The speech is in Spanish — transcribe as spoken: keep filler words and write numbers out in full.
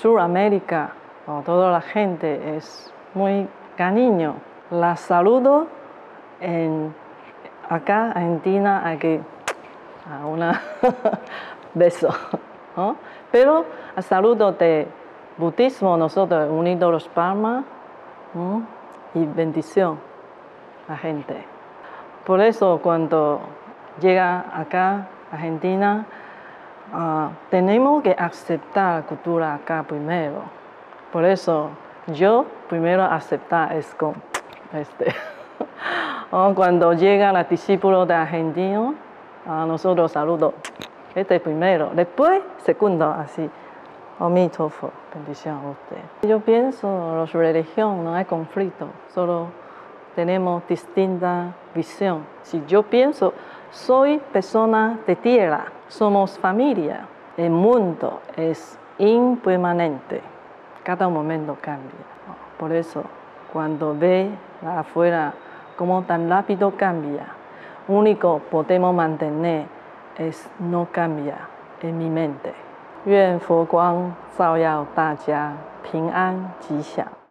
Sudamérica, oh, toda la gente es muy cariño. La saludo en acá, Argentina, aquí, a una beso, ¿no? Pero el saludo de budismo, nosotros unidos los palmas, ¿no? Y bendición a la gente. Por eso cuando llega acá, Argentina, uh, tenemos que aceptar la cultura acá primero. Por eso yo primero aceptar es con este. Oh, cuando llega el discípulo de argentino, uh, nosotros saludo este primero, después segundo, así. Omitofo, bendición a usted. Yo pienso, las religiones no hay conflicto, solo tenemos distinta visión. Si yo pienso, soy persona de tierra, somos familia, el mundo es impermanente, cada momento cambia. Por eso, cuando ve afuera cómo tan rápido cambia, único podemos mantener es no cambia en mi mente. 愿佛光照耀大家，平安吉祥。